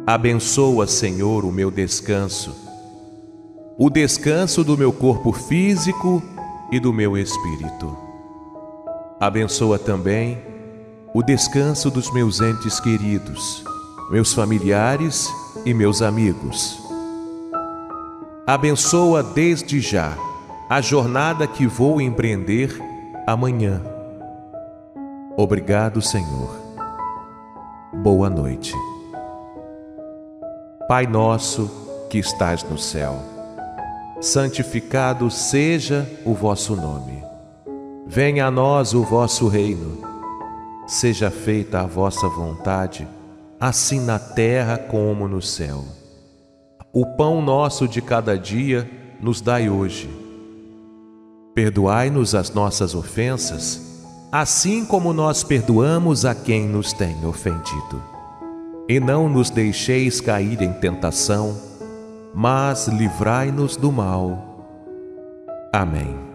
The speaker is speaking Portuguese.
Abençoa, Senhor, o meu descanso, o descanso do meu corpo físico e do meu espírito. Abençoa também o descanso dos meus entes queridos, meus familiares e meus amigos. Abençoa desde já a jornada que vou empreender amanhã. Obrigado, Senhor. Boa noite. Pai nosso que estás no céu, santificado seja o vosso nome. Venha a nós o vosso reino. Seja feita a vossa vontade, assim na terra como no céu. O pão nosso de cada dia nos dai hoje. Perdoai-nos as nossas ofensas, assim como nós perdoamos a quem nos tem ofendido. E não nos deixeis cair em tentação, mas livrai-nos do mal. Amém.